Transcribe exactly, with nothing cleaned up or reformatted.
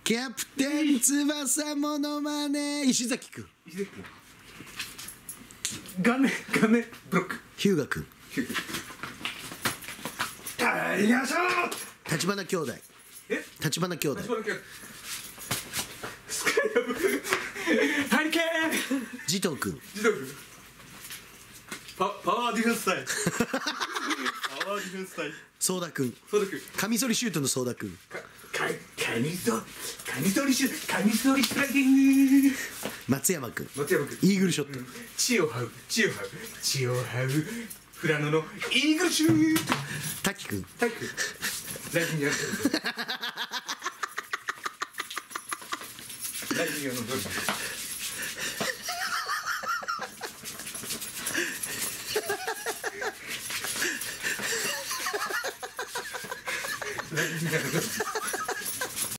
キャプテン翼モノマネ石崎くん。 石崎君。画面画面ブロック。 日向くん。 タイガーショー。 立花兄弟。 え？ 立花兄弟。 立花兄弟。スカイラブ。ハリケーン。 慈瞳くん。 児童君。パパワーディフェンス隊。パワーディフェンス隊。 相田くん。 そうだくん。 カミソリシュートの相田くん。 かかカニソカニソリシュカニソリスライディング。 松山くん。 松山君。 イーグルショット。 血を這う血を這う血を這う富良野のイーグルシュート。 滝くん。 タイクライフにやってる。ライフにやるのどうぞ。ライフにやるのどうぞ。